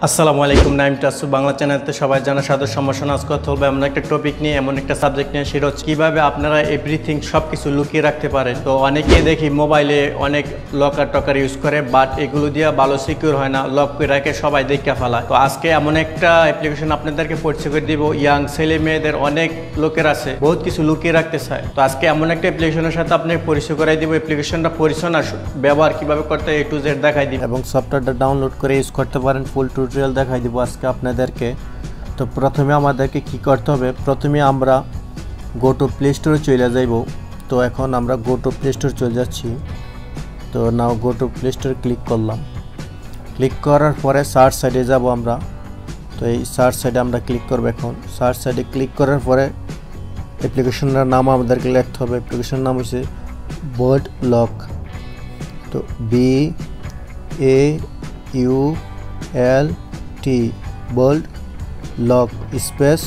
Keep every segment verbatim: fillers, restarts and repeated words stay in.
আসসালামু আলাইকুম নাইম টাসু বাংলা চ্যানেলতে সবাই জানা সাদর সম্ভাষণ। আজকে কথা বলবো এমন একটা টপিক নিয়ে, এমন একটা সাবজেক্ট নিয়ে, সেটা হচ্ছে কীভাবে আপনারা এভরিথিং সব কিছু লুকিয়ে রাখতে পারেন। তো অনেকে দেখি মোবাইলে অনেক লকার টকার ইউজ করে, বাট এগুলো দিয়ে ভালো সিকিউর হয় না, লক করে রাখে, সবাই দেখে ফেলায়। তো আজকে এমন একটা অ্যাপ্লিকেশন আপনাদেরকে পরিচয় করে দিব। ইয়াং ছেলে মেয়েদের অনেক লোকের আছে বহুত কিছু লুকিয়ে রাখতে চায়। তো আজকে এমন একটা অ্যাপ্লিকেশনের সাথে আপনি পরিচয় করাই দিব। অ্যাপ্লিকেশনটা পরিচয় না ব্যবহার কীভাবে করতে এ টু জেড দেখাই দিব এবং সফটওয়্যারটা ডাউনলোড করে ইউজ করতে পারেন। ফুল টিউটোরিয়াল দেখাই দিব আজকে আপনাদেরকে। তো প্রথমে আমাদেরকে কি করতে হবে, প্রথমে আমরা গো টু প্লে স্টোরে চলে যাইব। তো এখন আমরা গো টু প্লে স্টোর চলে যাচ্ছি। তো নাও গো টু প্লে স্টোরে ক্লিক করলাম। ক্লিক করার পরে সার্চ সাইডে যাব আমরা। তো এই সার্চ সাইডে আমরা ক্লিক করব। এখন সার্চ সাইডে ক্লিক করার পরে অ্যাপ্লিকেশনের নাম আমাদেরকে লিখতে হবে। অ্যাপ্লিকেশনের নাম হচ্ছে বোল্ট লক। তো B A U L T bolt lock space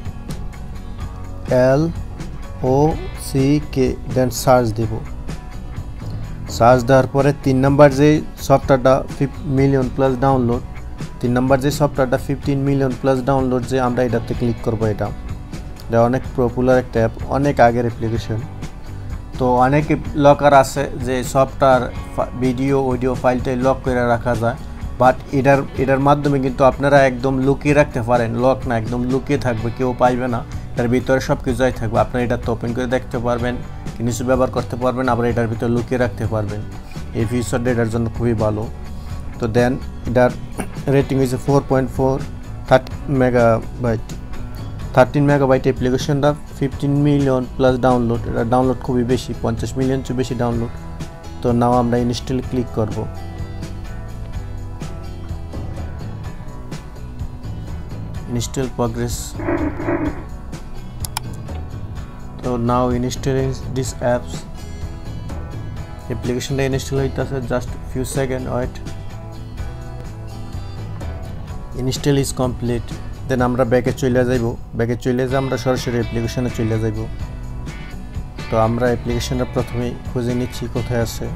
L O C K, then search দেব। সার্চ দেওয়ার পরে তিন নাম্বার যে সফটওয়্যারটা মিলিয়ন প্লাস ডাউনলোড, তিন নাম্বার যে সফটওয়্যারটা ফিফটিন মিলিয়ন প্লাস ডাউনলোড, যে আমরা এটাতে ক্লিক করবো। এটা এটা অনেক পপুলার একটা অ্যাপ, অনেক আগের অ্যাপ্লিকেশন। তো অনেক লকার আছে যে সফটওয়্যার ভিডিও অডিও ফাইলটাই লক করে রাখা যায়, বাট এটার এটার মাধ্যমে কিন্তু আপনারা একদম লুকিয়ে রাখতে পারেন। লক না, একদম লুকিয়ে থাকবে, কেউ পাইবে না। এটার ভিতরে সব কিছুই থাকবে। আপনারা এটা তো ওপেন করে দেখতে পারবেন, কিছু ব্যবহার করতে পারবেন, আবার এটার ভিতরে লুকিয়ে রাখতে পারবেন। এই ফিচারটা এটার জন্য খুবই ভালো। তো দেন এটার রেটিং হয়েছে four point four thirty megabyte thirteen megabyte অ্যাপ্লিকেশনটা ফিফটিন মিলিয়ন প্লাস ডাউনলোড। এটা ডাউনলোড খুবই বেশি, পঞ্চাশ মিলিয়ন চেয়ে বেশি ডাউনলোড। তো নাও আমরা ইনস্টল ক্লিক করব। Install progress. তো নাও ইনস্টলিং দিস অ্যাপস। অ্যাপ্লিকেশনটা ইনস্টল হইতেছে, just few second wait. Install is complete. Then আমরা ব্যাকে চলে যাইব। ব্যাকে চলে যাই আমরা সরাসরি অ্যাপ্লিকেশনে চলে যাইব। তো আমরা অ্যাপ্লিকেশনটা প্রথমেই খুঁজে নিচ্ছি কোথায় আছে।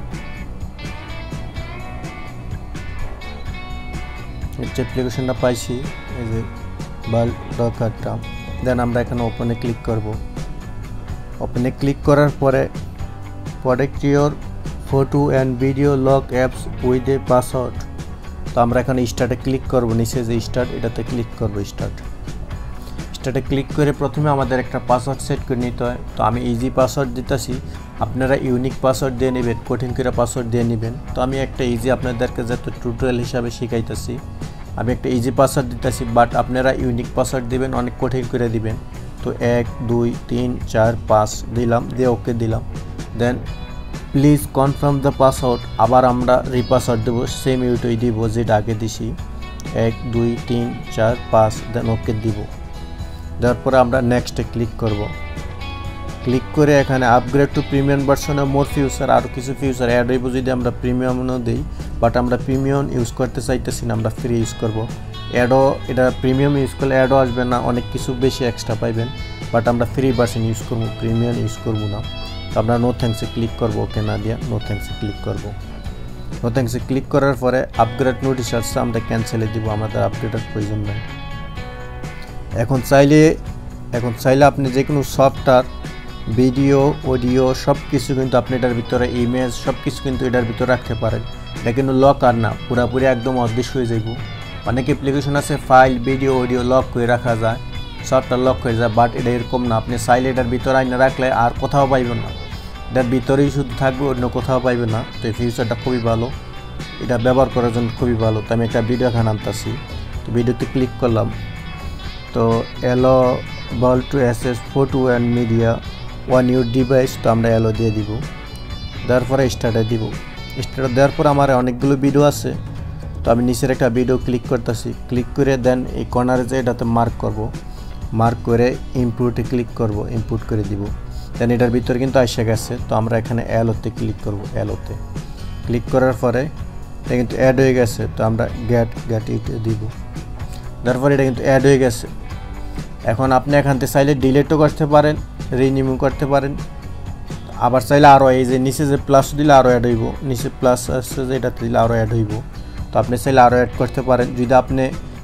অ্যাপ্লিকেশনটা পাইছি, এই যে বাল্ট লকারটা। দেন আমরা এখানে ওপেনে ক্লিক করব। ওপেনে ক্লিক করার পরে protect your photo and video lock apps with a password. তো আমরা এখানে স্টার্টে ক্লিক করব। নিচে যে স্টার্ট, এটাতে ক্লিক করব। স্টার্ট স্টার্টে ক্লিক করে প্রথমে আমাদের একটা পাসওয়ার্ড সেট করে নিতে হয়। তো আমি ইজি পাসওয়ার্ড দিতেছি, আপনারা ইউনিক পাসওয়ার্ড দিয়ে নেবেন, কঠিন করে পাসওয়ার্ড দিয়ে নেবেন। তো আমি একটা ইজি আপনাদেরকে যত টিউটোরিয়াল হিসাবে শিখাইতেছি, আমি একটা ইজি পাসওয়ার্ড দিতেছি, বাট আপনারা ইউনিক পাসওয়ার্ড দিবেন, অনেক কঠিন করে দিবেন। তো এক দুই তিন চার পাঁচ দিলাম, দিয়ে ওকে দিলাম। Then please confirm the password. আবার আমরা রিপাসওয়ার্ড দেবো, সেম ইউটাই দিব যেটা আগে দিছি, এক দুই তিন চার পাঁচ। দেন ওকে দিব। দেওয়ার পরে আমরা নেক্সটে ক্লিক করব। ক্লিক করে এখানে আপগ্রেড টু প্রিমিয়াম ভার্সনে মোর ফিউচার, আরও কিছু ফিউচার অ্যাড হইব যদি আমরা প্রিমিয়ামও দিই, বাট আমরা প্রিমিয়াম ইউজ করতে চাইতেছি না, আমরা ফ্রি ইউজ করব। অ্যাডও এটা প্রিমিয়াম ইউজ করলে অ্যাডও আসবে না, অনেক কিছু বেশি এক্সট্রা পাইবেন, বাট আমরা ফ্রি ভার্সন ইউজ করবো, প্রিমিয়াম ইউজ করবো না। তো আমরা নো থ্যাঙ্কসে ক্লিক করবো। ওকে না দিয়া নো থ্যাঙ্কসে ক্লিক করব। নো থ্যাঙ্কসে ক্লিক করার পরে আপগ্রেড নোটিশ আসছে, আমরা ক্যান্সেলে দিব, আমাদের আপডেটের প্রয়োজন নেই। এখন চাইলে এখন চাইলে আপনি যে কোনো সফটওয়্যার ভিডিও অডিও সব কিছু কিন্তু আপনি এটার ভিতরে ইমেজ সব কিছু কিন্তু এটার ভিতরে রাখতে পারেন। এটা কিন্তু লক আর না, পুরোপুরি একদম অদৃশ্য হয়ে যাইব। অনেক অ্যাপ্লিকেশন আছে ফাইল ভিডিও অডিও লক করে রাখা যায়, সফটওয়্যার লক হয়ে যায়, বাট এটা এরকম না। আপনি চাইলে এটার ভিতরে আইনা রাখলে আর কোথাও পাইবেন না, এটার ভিতরেই শুধু থাকবে, অন্য কোথাও পাইবেন না। তো এই ফিচারটা খুবই ভালো, এটা ব্যবহার করার জন্য খুবই ভালো। তো আমি একটা ভিডিও এখানে আনতেছি। তো ভিডিওতে ক্লিক করলাম। তো allow bolt to access photo and media on your device. তো আমরা এলো দিয়ে দিব। দেওয়ার পরে স্টার্টে দিব। স্টার্ট দেওয়ার পর আমার অনেকগুলো ভিডিও আছে। তো আমি নিচের একটা ভিডিও ক্লিক করতেছি। ক্লিক করে দেন এই কর্নারে যে এটাতে মার্ক করব, মার্ক করে ইম্পোর্টে ক্লিক করব, ইম্পোর্ট করে দিব। দেন এটার ভিতরে কিন্তু এসে গেছে। তো আমরা এখানে এলোতে ক্লিক করব। এলোতে ক্লিক করার পরে এটা কিন্তু অ্যাড হয়ে গেছে। তো আমরা গেট গেট ইটে দিব। তারপর এটা কিন্তু অ্যাড হয়ে গেছে। এখন আপনি এখান থেকে চাইলে ডিলিটও করতে পারেন, রিনিউ করতে পারেন, আবার চাইলে আরও এই যে নিচে যে প্লাস দিলে আরও অ্যাড হইব, নিচে প্লাস আসছে যে এটাতে দিলে আরও অ্যাড হইব। তো আপনি চাইলে আরও অ্যাড করতে পারেন। যদি আপনি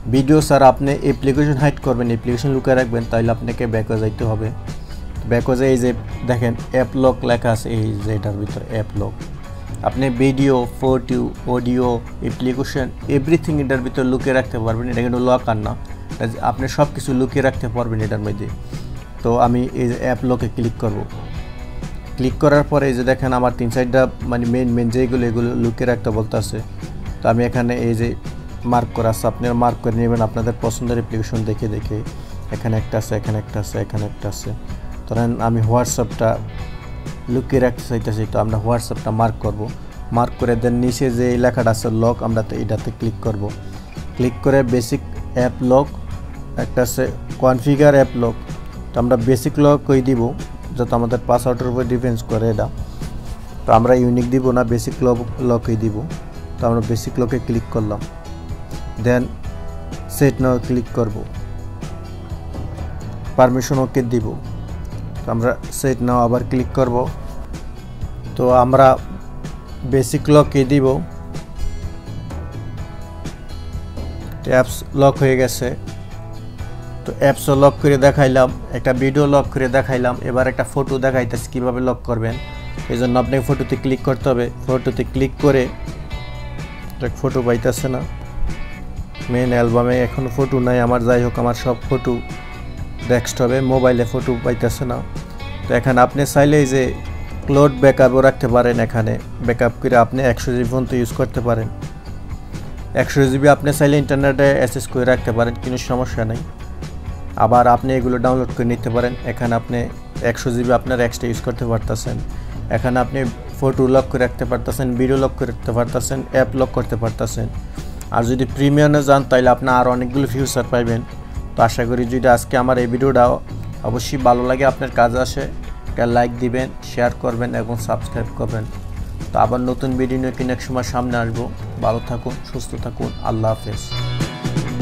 ভিডিও স্যার আপনি অ্যাপ্লিকেশন হাইড করবেন, অ্যাপ্লিকেশন লুকিয়ে রাখবেন, তাহলে আপনাকে ব্যাকে যাইতে হবে। ব্যাকে যে এই যে দেখেন অ্যাপ লক লেখা আছে, এই যে এটার ভিতরে অ্যাপ লক। আপনি video, photo, audio, application everything এটার ভিতরে লুকিয়ে রাখতে পারবেন। এটা কিন্তু লক আর না, আপনি সব কিছু লুকিয়ে রাখতে পারবেন এটার মধ্যে। তো আমি এই যে অ্যাপ লকে ক্লিক করব। ক্লিক করার পরে এই যে দেখেন আমার তিন চারটা মানে মেন মেন যেগুলো এগুলো লুকিয়ে রাখতে বলতেছে। তো আমি এখানে এই যে মার্ক করা আছে, আপনারা মার্ক করে নেবেন আপনাদের পছন্দের অ্যাপ্লিকেশন দেখে দেখে। এখানে একটা আছে, এখানে একটা আছে, এখানে একটা আছে। ধরেন আমি হোয়াটসঅ্যাপটা লুকিয়ে রাখতে চাইতেছি, তো আমরা হোয়াটসঅ্যাপটা মার্ক করব। মার্ক করে দেন নিচে যে লেখাটা আছে লক, আমরা তো এটাতে ক্লিক করব। ক্লিক করে বেসিক অ্যাপ লক, একটা আছে কনফিগার অ্যাপ লক। তো আমরা বেসিক লক কই দিব, যত আমাদের পাসওয়ার্ডের উপর ডিপেন্ডস করে এটা। তো আমরা ইউনিক দিব না, বেসিক লক লকই দিব। তো আমরা বেসিক লকে ক্লিক করলাম, দেন সেট নাও ক্লিক করব, পারমিশন ওকে দিব। তো আমরা সেট নাও আবার ক্লিক করব। তো আমরা বেসিক লকই দিব। অ্যাপস লক হয়ে গেছে। তো অ্যাপসও লক করে দেখাইলাম, একটা ভিডিও লক করে দেখাইলাম। এবার একটা ফটো দেখাইতেছি কীভাবে লক করবেন। এই জন্য আপনাকে ফটোতে ক্লিক করতে হবে। ফটোতে ক্লিক করে ফটো পাইতেছে না, মেন অ্যালবামে এখনও ফটো নাই আমার। যাই হোক, আমার সব ফটো ডেস্কটপে, মোবাইলে ফটো পাইতেছে না। তো এখানে আপনি চাইলে যে ক্লাউড ব্যাকআপও রাখতে পারেন। এখানে ব্যাকআপ করে আপনি একশো জিবি পর্যন্ত ইউজ করতে পারেন। একশো জিবি আপনি চাইলে ইন্টারনেটে অ্যাক্সেস করে রাখতে পারেন, কোনো সমস্যা নেই। আবার আপনি এগুলো ডাউনলোড করে নিতে পারেন। এখানে আপনি একশো জিবি আপনার এক্সট্রা ইউজ করতে পারতেছেন। এখানে আপনি ফটো লক করে রাখতে পারতেছেন, ভিডিও লক করে রাখতে পারতেছেন, অ্যাপ লক করতে পারতেছেন। আর যদি প্রিমিয়ামে যান তাহলে আপনি আর অনেকগুলো ফিউচার পাইবেন। তো আশা করি যদি আজকে আমার এই ভিডিওটা অবশ্যই ভালো লাগে, আপনার কাজে আসে, একটা লাইক দিবেন, শেয়ার করবেন এবং সাবস্ক্রাইব করবেন। তো আবার নতুন ভিডিও নিয়ে কিনে এক সময় সামনে আসবো। ভালো থাকুন, সুস্থ থাকুন, আল্লাহ হাফেজ।